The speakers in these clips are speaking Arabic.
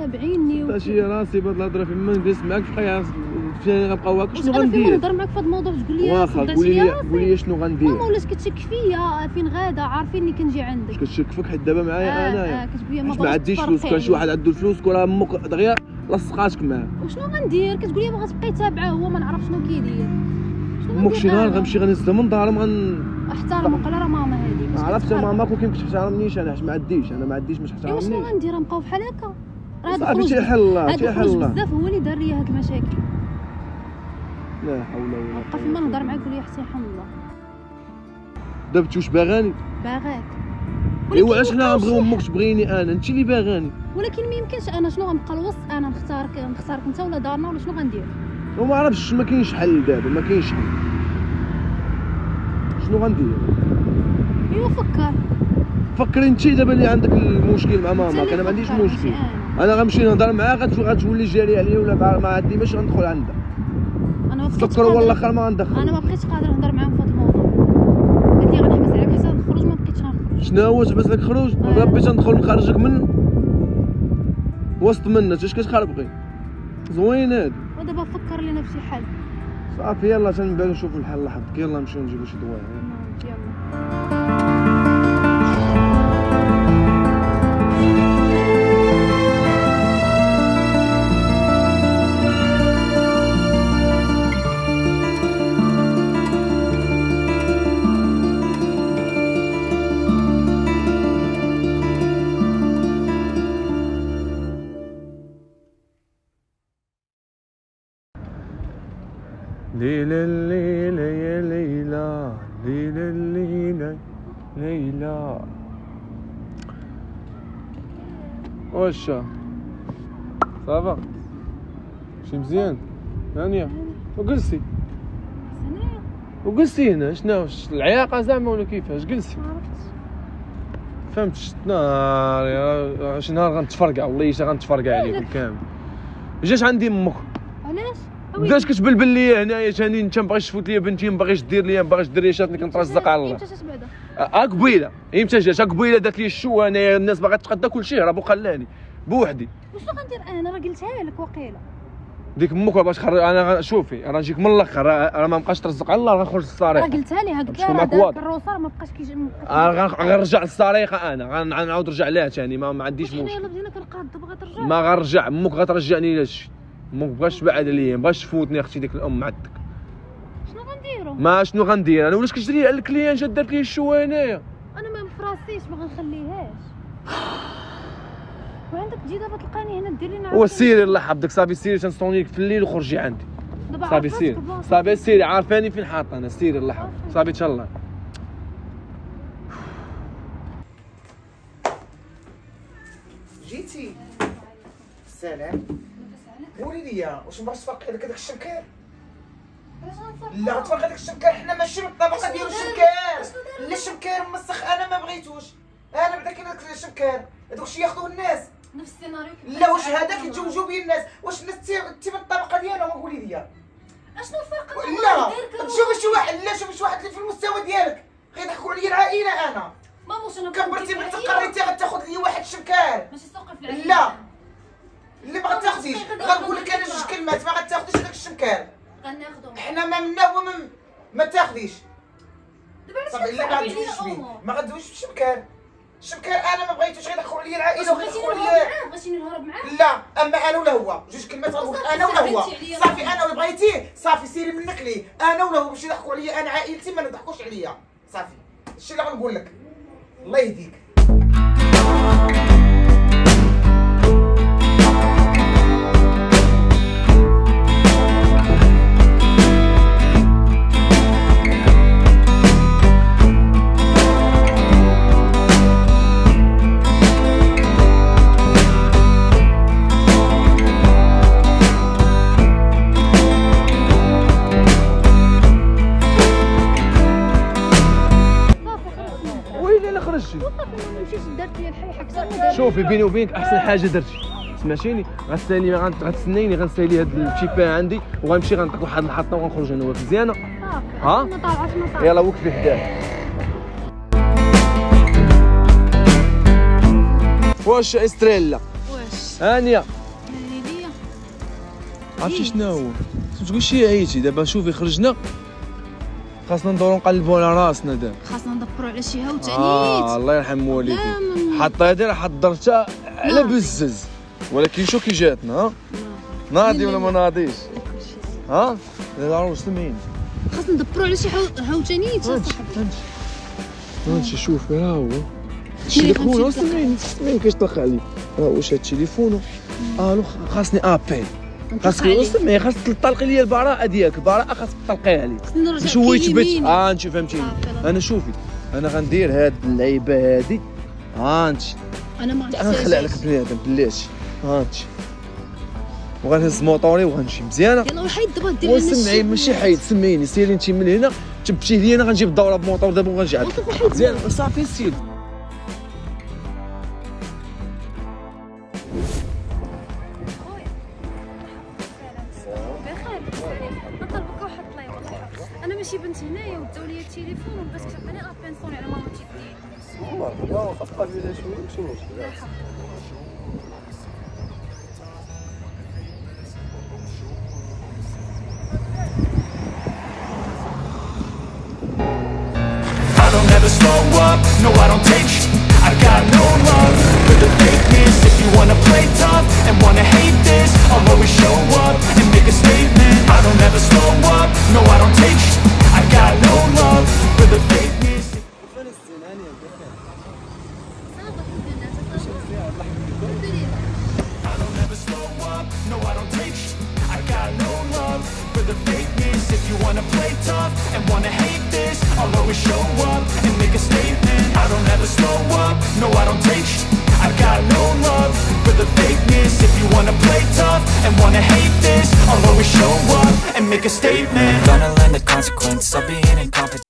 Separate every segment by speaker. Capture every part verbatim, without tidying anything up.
Speaker 1: بعيني
Speaker 2: ماشي راسي بهاد الهضره فين نجلس معاك بقى فين غنبقى واقف شنو غندير؟
Speaker 1: واش نهضر معاك في هذا الموضوع تقول لي
Speaker 2: واخا قولي لي قولي لي شنو غندير؟
Speaker 1: ماما ولات كتشك فيا فين غادا عارفيني كنجي عندك.
Speaker 2: واش كتشك فيك حيت دابا معايا
Speaker 1: آه
Speaker 2: انايا؟
Speaker 1: آه كتقول لي
Speaker 2: ما عنديش فلوس، كان شي واحد عنده الفلوس كره امك دغيا لصقاتك معاه.
Speaker 1: وشنو غندير؟ كتقول لي باغا تبقاي تابعه هو ما نعرف شنو كيدير.
Speaker 2: امك شي نهار غنمشي غنهزها من دارهم غن
Speaker 1: احترمك على راه ماما هذيك.
Speaker 2: عرفت ماماك وكيف كتحترمنيش انا حيت ما عنديش انا ما عنديش باش
Speaker 1: ايوا
Speaker 2: تحترمني.
Speaker 1: شنو غندير نبقاو بحال هكا؟ راه هذا
Speaker 2: صافي تيحل الله تيحل الله
Speaker 1: بزاف هو اللي دار لي هاد المشاكل.
Speaker 2: لا حول ولا قوه.
Speaker 1: بقى فيما نهضر معاك قول لي حتى يرحم الله.
Speaker 2: دابا انت واش باغاني؟
Speaker 1: باغاك.
Speaker 2: ايوا علاش حنا غنبغيو امك تبغيني انا؟ انت اللي باغاني.
Speaker 1: ولكن ما يمكنش انا شنو غنبقى الوسط انا نختارك نختارك انت ولا دارنا ولا شنو غندير؟
Speaker 2: وما عرفتش ما كاينش حل دابا ما كاينش حل. شنو غندير؟
Speaker 1: ايوا فكر.
Speaker 2: فكري انت دابا اللي عندك المشكل مع ماماك انا ما عنديش مشكل. انا غنمشي نهضر معاها غتولي جاري عليا ولا ما عندي باش غندخل عندها.
Speaker 1: انا ما بقيتش
Speaker 2: فكر والله الاخر ما غندخل.
Speaker 1: انا ما بقيتش قادر نهضر معاهم في هذا الموضوع. قلت لي غنحبس عليك حتى نخرج ما بقيتش غنخرج.
Speaker 2: شنو هو تحبس لك خروج؟ ربي تندخل نخرجك من وسط منا اش كتخربقي؟ زوين هادي.
Speaker 1: ودابا فكر لينا في شي حل.
Speaker 2: صافي يلاه تنبداو نشوفوا الحل لحظتك يلاه نمشيو نجيبو شي دواء.
Speaker 1: يلا.
Speaker 2: ليلى الليلة يا ليلى ليلى الليلة ليلى. واش صافا شي مزيان هانية وجلسي وجلسي هنا شنو العياقة زعما ولا كيفاش جلسي؟ فهمتش نهار شي نهار غنتفرقع والله حتى غنتفرقع عليكم كامل. جات عندي امك
Speaker 1: علاش؟
Speaker 2: بدات كتبلبل ليا هنايا ثاني انت ما باغيش تفوت ليا بنتي ما باغيش دير ليا ما باغيش دير ليا شافني كنترزق على الله.
Speaker 1: امتى جات بعدا؟
Speaker 2: اه قبيله امتى جات قبيله دات لي الشو انايا الناس باغا تقدا كلشي هرب وخلاني بوحدي.
Speaker 1: وشنو غندير انا؟ راه قلتها لك وقيله
Speaker 2: ديك امك باش خرج انا شوفي راه نجيك من الاخر راه ما بقاش ترزق على الله غنخرج للصريح.
Speaker 1: راه قلتها لي هكا راه داك الروسار ما بقاش كيجي.
Speaker 2: غنرجع للصريحه انا غنعاود نرجع لها ثاني ما, ما عنديش مشكل.
Speaker 1: يلاه بدينا كنقاد باغا ترجع.
Speaker 2: ما غنرجع امك غترجعني لا شي امك مابغاش تبعد عليا مابغاش تفوتني اختي ديك الام عندك.
Speaker 1: شنو غنديرو؟
Speaker 2: ما شنو غندير انا ولاش كتجري على الكليان جات دارت لي الشو هنايا.
Speaker 1: انا ما مفراسيش ما غنخليهاش. وعندك تجي دابا تلقاني هنا دير لينا.
Speaker 2: هو سيري الله يحفظك صافي سيري تنصونيك في الليل وخرجي عندي. صافي سيري صافي سيري عارفاني فين حاط انا سيري الله يحفظك صافي تهلا.
Speaker 3: جيتي سلام قولي لي واش مبغاش تفرقي لك هذاك الشمكار؟ لا غتفرقي داك الشمكار حنا ماشي من الطبقه ديال الشمكار. لا الشمكار مسخ انا ما بغيتوش انا بدا كاين داك الشمكار هذوك شي ياخذوه الناس
Speaker 1: نفس السيناريو.
Speaker 3: لا واش هذاك يتزوجوا به الناس واش الناس انت من الطبقه ديالهم قولي لي
Speaker 1: اشنو الفرق؟
Speaker 3: لا تشوفي شي واحد لا شوفي شي واحد اللي في المستوى ديالك غيضحكوا عليا العائله انا
Speaker 1: ماما واش انا
Speaker 3: كبرتي بنت قريتي غتاخذ لي واحد الشمكار
Speaker 1: ماشي سوقي في العائله.
Speaker 3: لا اللي ما غتاخديش غنقول لك انا جوج كلمات ما غتاخديش هذاك الشمكار
Speaker 1: غناخذهم
Speaker 3: حنا ما منا وما ما تاخديش صافي لا ما
Speaker 1: علاش
Speaker 3: غادويش بيه ما غادويش بالشمكار الشمكار انا ما بغيتوش غيدخلوا عليا العائله وغيدخلوا ليا
Speaker 1: بغيتيني نهرب معاك.
Speaker 3: لا اما انا ولا هو جوج كلمات غنقول انا ولا هو صافي انا ولا بغيتيه صافي سيري منك ليه انا ولا هو باش يضحكوا عليا انا عائلتي ما يضحكوش عليا صافي الشيء اللي غنقول لك الله يهديك.
Speaker 2: شوفي بيني وبينك احسن حاجه درتي سمعتيني غتسالي غتسنيني غنسالي هاد الشيبان عندي وغنمشي غنطيق واحد الحطه وغنخرج انا وياك مزيانه. ها يلا وقفي حدايا. واش استريلا
Speaker 1: واش
Speaker 2: هانيه عرفتي شنو هو؟ تقول شي عييتي دابا شوفي خرجنا خاصنا ندورو نقلبو على راسنا دابا
Speaker 1: خاصنا ندبرو على شي عاوتاني.
Speaker 2: اه الله يرحم والديك حط هادي راه حضرتها على بزز ولكن شو كي جاتنا ها ناضي ولا ما ناضيش ها لا راه سمعيني
Speaker 1: خاصنا ندبرو على شي عاوتاني تصاحبي
Speaker 2: هادشي شوفي ها هو التليفون سمعيني سمعيني كيفاش طلق عليه ها واش هاد التليفون الو خاصني ابل خاصك سمعي خاصك تطلقي لي البراءه ديالك البراءه خاصك تطلقيها لي باش هو يثبت اه انت فهمتيني انا شوفي انا غندير هاد اللعيبه هادي ها انت
Speaker 1: انا ما
Speaker 2: عرفتش غنخلع لك بنادم بلاتي ها انت وغنهز موطوري وغنمشي مزيانه
Speaker 1: يلاه حيد دابا دير لنا
Speaker 2: وسمعي ماشي حيد سمعيني سيري انت من هنا تبتيه لي انا غنجيب الدوره بموطور دابا وغنجي عندك مزيان صافي سير
Speaker 1: انا ماشي بنت هنايا وداو لي التليفون وبغيت تعطيني ابين صوني على ماما تيدي
Speaker 2: والله لا فقط بلا شويه ماشي مشكل
Speaker 4: I don't ever slow up, no I don't take sh I got no love for the fakeness. If you wanna play tough and wanna hate this, I'll always show up and make a statement. I don't ever slow up, no I don't take sh I got no love for the fakeness. I don't ever slow up, no I don't take sh I got no love for the fakeness. If you wanna play tough and wanna hate this, I'll always show up and make a statement. I don't ever slow up, no I don't take sh I got no love for the fakeness. If you wanna play tough and wanna hate this, I'll always show up and make a statement. Gonna learn the consequence of being incompetent.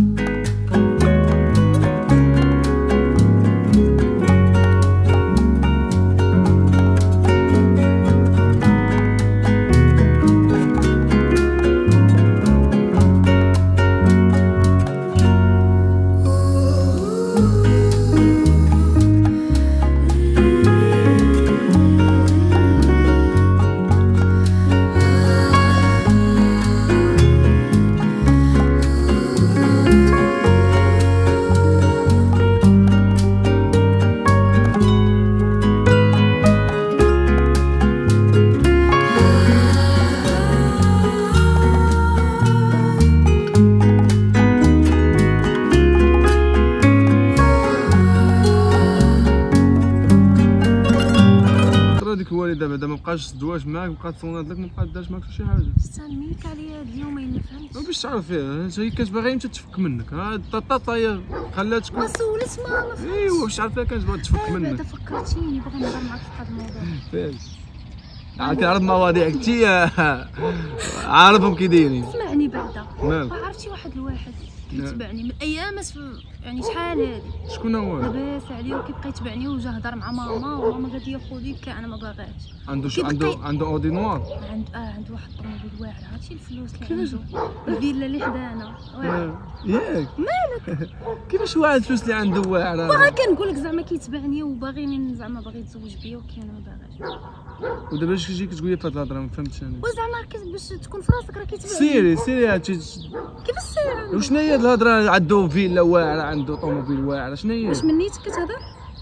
Speaker 2: ديك الوالده بعدا ما بقاش الزواج معاك بقات تصونات لك ما بقات دارت معاك شي حاجه
Speaker 1: استنيك عليا هاد اليومين ما فهمتش
Speaker 2: باش تعرف فيها هي كتبغي انت تفك منك ها الطاطا هي خلاتك
Speaker 1: ما سولت ماما فهمت
Speaker 2: ايوا باش تعرف فيها كتبغي تفك منك
Speaker 1: بعدا فكرتيني باغي نهضر معاك في هذا الموضوع
Speaker 2: فهمت عاد كنعرف مواضيع كنتي عارفهم كي دايرين
Speaker 1: اسمعني بعدا
Speaker 2: مالك
Speaker 1: عرفتي واحد الواحد كيتبعني من ايام يعني شحال هادي
Speaker 2: شكون هو
Speaker 1: لاباس عليه وكيبقى يتبعني وجا هضر مع ماما وماما قالت لي خذي كاع انا ما باغاش
Speaker 2: عنده شو عنده عنده اودي نوار
Speaker 1: عنده اه عنده واحد الطوموبيل واعر عرفتي الفلوس اللي عنده الفيلا اللي حدانا
Speaker 2: ياك
Speaker 1: مالك
Speaker 2: كيفاش واعر الفلوس اللي عنده واعر
Speaker 1: باغا كنقول لك زعما كيتبعني وباغيني زعما باغي يتزوج بيا وكي انا ما باغاش
Speaker 2: ودابا اش كتجي كتقول لي في هاد الهضره ما فهمتش انا
Speaker 1: وزعما باش تكون في راسك راه كيتبعني
Speaker 2: سيري سيري هادشي
Speaker 1: كيفاش سيري
Speaker 2: وشنو هي هاد الهضره عنده فيلا واعره عنده طوموبيل واعره شنو هي
Speaker 1: واش من نيتك كتهضر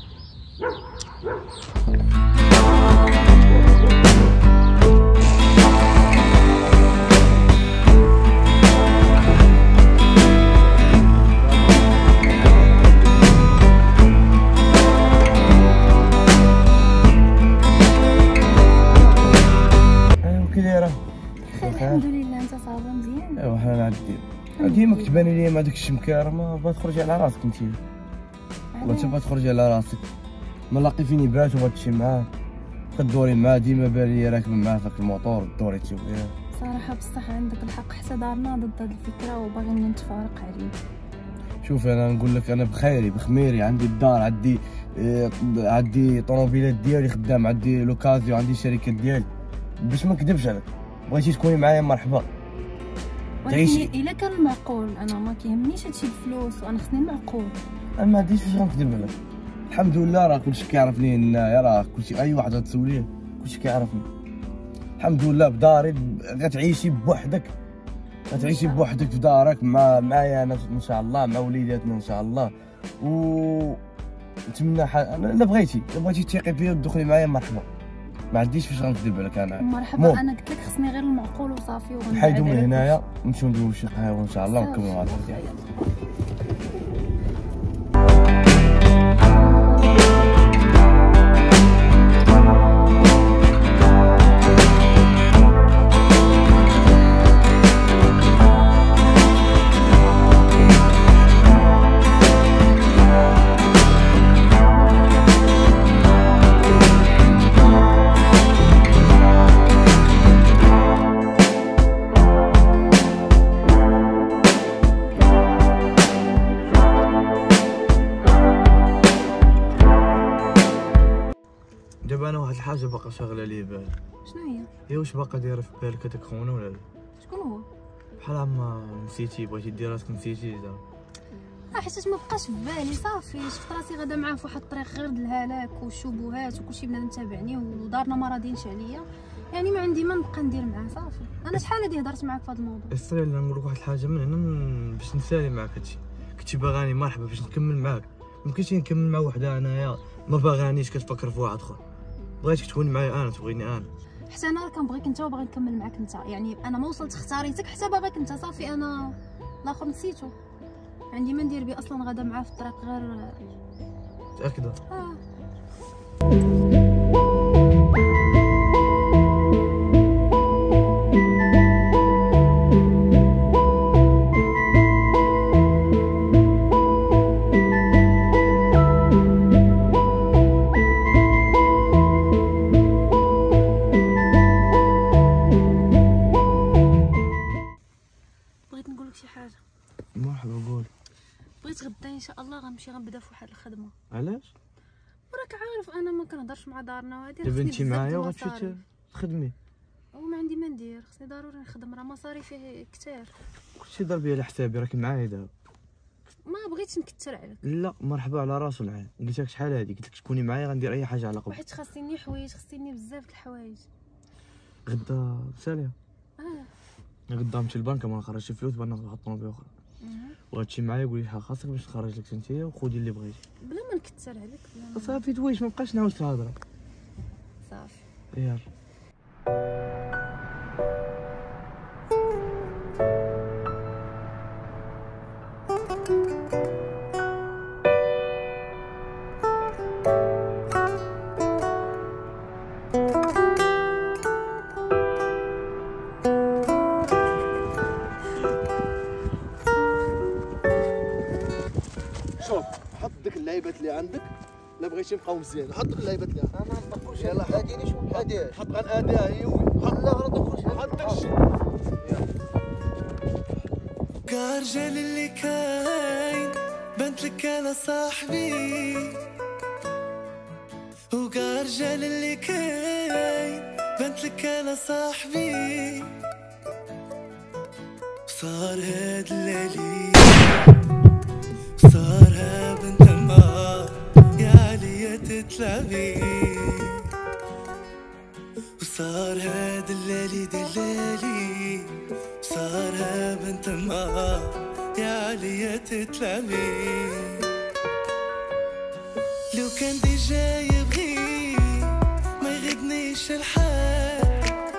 Speaker 1: الحمد لله. انت صافا مزيان؟
Speaker 3: ايوا حنا نعدي ديما كتباني لي مع داك الشمكار ما بغات تخرجي على راسك انت والله انت بغات تخرجي على راسك ما لاقي فيني بات وبغات تمشي معاه كدوري معاه ديما بالي راكب معاه في الموطور دوري تشوفيها
Speaker 1: صراحه بصح عندك الحق حتى دارنا ضد هاد الفكره وباغيني نتفارق عليه.
Speaker 3: شوف انا نقول لك انا بخيري بخميري عندي الدار عندي آه عندي طوموبيلات ديالي خدام عندي لوكازيو عندي شركات ديالي باش ما نكذبش عليك بغيتي تكوني معايا مرحبا
Speaker 1: تعيشي الا كان المعقول انا ما كيهمنيش هادشي الفلوس وانا خصني المعقول
Speaker 3: انا ما عنديش فاش غنكذب عليك الحمد لله راه كلشي كيعرفني هنايا راه كلشي اي واحد غتسوليه كلشي كيعرفني
Speaker 2: الحمد لله بداري غتعيشي بوحدك غتعيشي بوحدك في دارك مع معايا انا ان شاء الله مع وليداتنا ان شاء الله. و نتمنى ح... الا بغيتي الا بغيتي تثيقي فيا وتدخلي معايا مرحبا، ما عنديش فاش غنكذب عليك انا.
Speaker 1: مرحبا. انا قلت لك خصني غير المعقول وصافي ونحيدو
Speaker 2: نحيدو من هنايا ونمشيو نديرو شي قهوه ان شاء الله ونكملوا الهضره ديالنا. دابا انا واحد الحاجه باقا شاغله لي بال.
Speaker 1: شنو هي؟
Speaker 2: هي واش باقا دايره في بالك هذاك خونا ولا لا؟
Speaker 1: شكون هو؟
Speaker 2: بحال عما نسيتي بغيتي دير راسك نسيتي دابا.
Speaker 1: اه حيت ما بقاش في بالي صافي، شفت راسي غادا معاه في واحد الطريق غير د الهلاك والشبهات وكلشي بنادم تابعني ودارنا ما راضينش عليا، يعني ما عندي ما نبقى ندير معاه صافي. انا شحال هادي هضرت معاك في هذا الموضوع.
Speaker 2: اسري نقول لك واحد الحاجه من هنا من... باش نسالي معاك هادشي، كنتي باغاني مرحبا باش نكمل معاك، ممكنش نكمل مع وحده انايا ما باغانيش كتفكر في واحد اخر، بغيتك تكون معايا انا تبغيني انا.
Speaker 1: حتى انا كنبغيك انت وباغي نكمل معاك انت، يعني انا ما وصلت اختاريتك حتى باغيك انت صافي. انا الاخر نسيتو، عندي ما ندير بيه اصلا غادا معاه في الطريق غير.
Speaker 2: متاكده؟
Speaker 1: اه شي حاجه.
Speaker 2: مرحبا قول.
Speaker 1: بغيت غدا ان شاء الله غنمشي غنبدا في واحد الخدمه.
Speaker 2: علاش؟
Speaker 1: وراك عارف انا ما كنهضرش مع دارنا وهادي.
Speaker 2: دابا انت معايا وغتمشي تخدمي.
Speaker 1: وما عندي ما ندير، خصني ضروري نخدم، راه مصاريفي كثار.
Speaker 2: كلشي ضربي على حسابي، راكي معايا دابا.
Speaker 1: ما بغيتش نكثر عليك.
Speaker 2: لا مرحبا على راس العين، قلت لك شحال هادي، قلت لك تكوني معايا غندير اي حاجه على قبل.
Speaker 1: وحيت خاصني حوايج، خاصني بزاف د الحوايج.
Speaker 2: غدا ساليه.
Speaker 1: اه
Speaker 2: غدا نمشي للبنكه ما نخرجش فلوس بان نحط طوموبيل اخرى. وغتمشي معايا قولي شحال خاصك باش نخرج لك انتيا وخذي اللي بغيتي
Speaker 1: بلا ما نكثر عليك. بلا
Speaker 2: صافي دويش ما بقاش نعاود في الهضره
Speaker 1: صافي.
Speaker 2: يلا
Speaker 5: شوف حط ديك اللعيبات اللي عندك، لا بغيتي نبقاو مزيان حط ديك اللعيبات اللي عندك.
Speaker 3: انا ما نطقوش.
Speaker 5: يلا
Speaker 3: هاديني شوف هادي
Speaker 5: حط غناديها هي وي.
Speaker 3: لا غير نطقوش.
Speaker 5: حط داك الشيء.
Speaker 6: كاع رجال اللي كاين بنت لك انا صاحبي، وكاع رجال اللي كاين بنت لك انا صاحبي، صار هاد الليلي صارها بنت النهار يا عليا تتلعبي، وصار هاد الليلي دلالي صارها بنت النهار يا عليا تتلعبي، لو كان ديجا يبغي ما يغيبنيش الحال،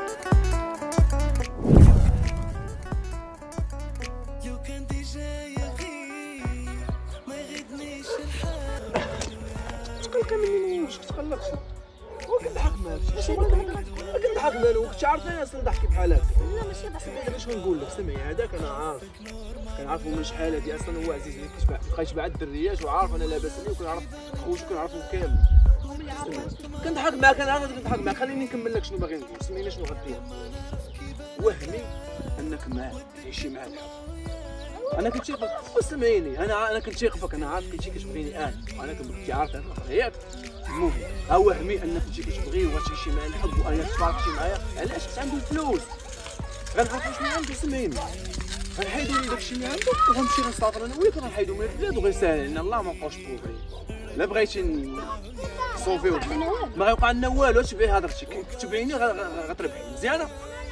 Speaker 6: لو كان ديجا يبغي ما يغيبنيش الحال.
Speaker 5: تقلق مني واش تقلقش؟ وكنضحك معاك كنضحك مالو كنت عارف انا اصلا ضحكي بحال هكا.
Speaker 1: لا ماشي ضحك.
Speaker 5: انا شنو نقول لك سمعي هذاك انا عارف كنعرفو من شحال هادي اصلا هو عزيز عليك بقيت مع الدريات وعارف انا لاباس عليه وكنعرف خوتو كنعرفهم كامل. كنضحك معاك انا غادي نضحك معاك. خليني نكمل لك شنو باغي نقول. سمعيني شنو غدير. وهمي انك معاه تعيشي معاه الحب. انا كنت شايفك سمعيني انا انا كنت شايفك انا عارف كنتي كتبغيني انا وانا كنت عارف انا ياك المهم ها وهمي انك كنتي كتبغيه وغتعيشي معاه الحب وانا تفارقتي معايا علاش حيت عنده الفلوس غنعرف شنو عنده. سمعيني غنحيدو لي داكشي اللي عنده وغنمشي نسافر انا وياك غنحيدو من البلاد وغيسهل علينا الله ما نبقاوش بروبليم. لا بغيتي صوفي ما غيوقع لنا والو. تبعي هضرتك كتبيني غتربحي. مزيانه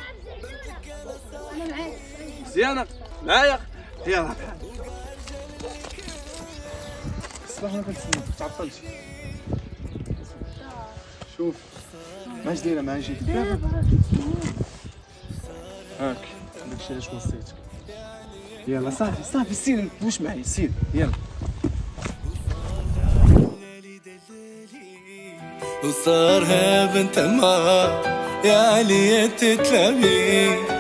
Speaker 1: انا معاك
Speaker 5: مزيانه معايا. يلاه بحال الصباح انا كنتسنى تعطلتي. شوف ماش دايره معايا جيت دابا هاك داكشي علاش وصيتك. يلا صافي صافي سير واش معايا سير يلا.
Speaker 6: وصارها بنت ما يا علي تتلمي